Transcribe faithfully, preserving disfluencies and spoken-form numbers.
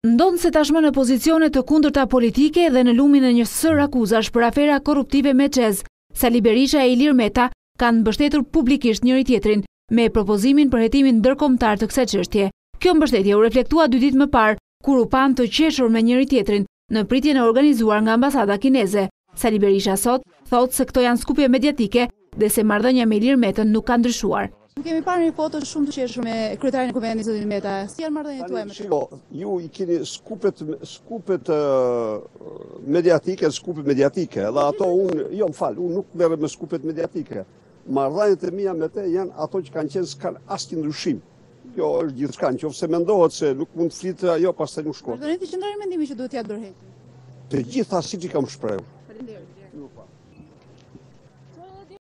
Ndonë se tashmë në pozicione të kundërta politike dhe në lumin e një sër akuzash për afera korruptive me Çez, Sali Berisha e Ilir Meta kanë mbështetur publikisht njëri tjetrin me propozimin për hetimin ndërkombëtar të kësaj çështje. Kjo mbështetje u reflektua dy ditë më parë kur u panë të qeshur me njëri tjetrin në pritjen e organizuar nga ambasada kineze. Sali Berisha sot thotë se këto janë skupje mediatike dhe se marrëdhënia me Ilir Metën nuk ka ndryshuar. Kemi parë një foto shumë të qeshur me kryetarin e kuvendit zotin Meta. Si janë marrëdhëniet tuaja me të? Shiko, ju i keni skupet skupet uh, mediatike, skupet mediatike, dhe ato unë, jo më fal, unë nuk merrem me skupet mediatike. Marrëdhëniet e mia me te janë ato që kanë qenë s'kan asnjë ndryshim. Kjo është gjithçka, nëse mendohet se nuk mund të flitë ajo, pastaj nuk shkon. Vazhdoni të qëndroni mendimin që duhet t'ia dorëheqë. Të gjitha siç i kam shprehur. Faleminderit.